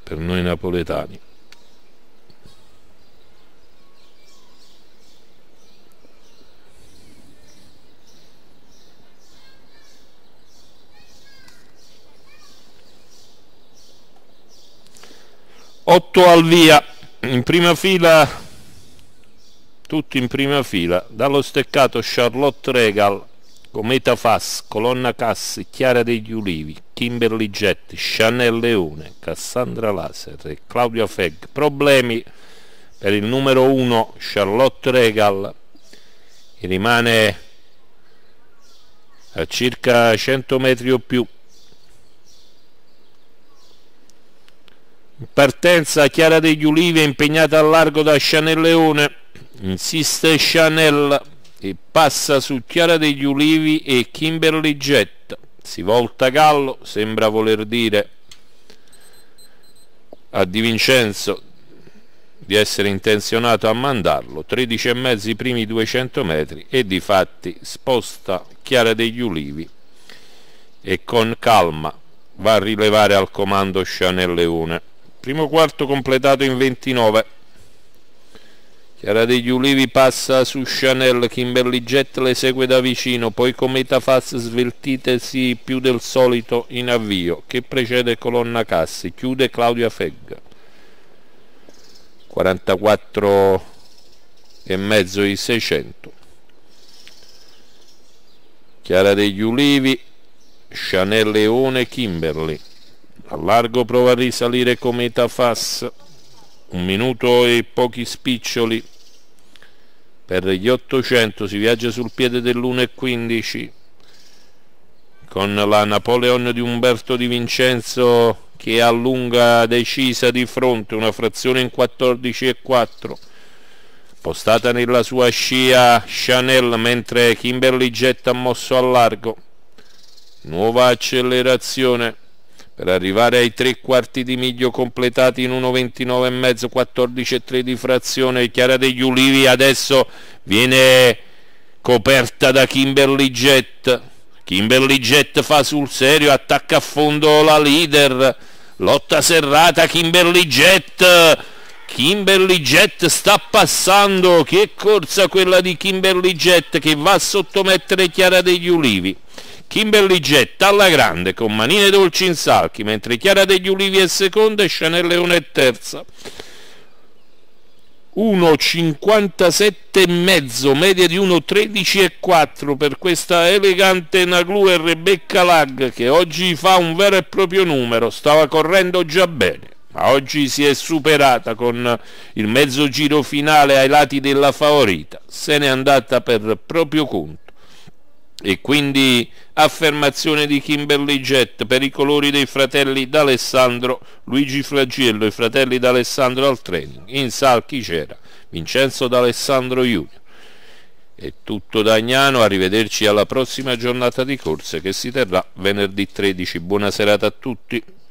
per noi napoletani. Otto al via, in prima fila, tutti in prima fila, dallo steccato Charlotte Regal, Cometa Fass, Colonna Cassi, Chiara degli Ulivi, Kimberly Jett, Chanel Leone, Cassandra Laser e Claudia Fegg. Problemi per il numero 1 Charlotte Regal, che rimane a circa 100 metri o più. In partenza Chiara degli Ulivi è impegnata al largo da Chanel Leone, insiste Chanel e passa su Chiara degli Ulivi e Kimberly Jett. Si volta Gallo, sembra voler dire a Di Vincenzo di essere intenzionato a mandarlo. 13,5 i primi 200 metri e difatti sposta Chiara degli Ulivi e con calma va a rilevare al comando Chanel Leone. Primo quarto completato in 29. Chiara degli Ulivi passa su Chanel, Kimberly Jett le segue da vicino, poi Cometa Fass sveltitesi più del solito in avvio, che precede Colonna Cassi, chiude Claudia Fegg. 44,5 i 600. Chiara degli Ulivi, Chanel Leone, Kimberly. Al largo prova a risalire Cometa Fass, 1 minuto e pochi spiccioli per gli 800. Si viaggia sul piede dell'1,15 con la Napoleon di Umberto Di Vincenzo che allunga decisa di fronte, una frazione in 14,4, postata nella sua scia Chanel, mentre Kimberly Jett ha mosso al largo. Nuova accelerazione per arrivare ai 3/4 di miglio completati in 1,29,5, 14,3 di frazione. Chiara degli Ulivi adesso viene coperta da Kimberly Jett. Kimberly Jett fa sul serio, attacca a fondo la leader, lotta serrata. Kimberly Jett sta passando. Che corsa quella di Kimberly Jett, che va a sottomettere Chiara degli Ulivi. Kimberly Jett alla grande con manine dolci in salchi, mentre Chiara degli Ulivi è seconda e Chanel Leone è terza. 1,57,5, media di 1,13,4 per questa elegante Naglu e Rebecca Lag, che oggi fa un vero e proprio numero. Stava correndo già bene, ma oggi si è superata con il mezzo giro finale ai lati della favorita, se n'è andata per proprio conto. E quindi affermazione di Kimberly Jett per i colori dei fratelli D'Alessandro, Luigi Flagiello, i fratelli D'Alessandro al training. In salchi c'era Vincenzo D'Alessandro Junior. È tutto da Agnano, arrivederci alla prossima giornata di corse che si terrà venerdì 13. Buona serata a tutti.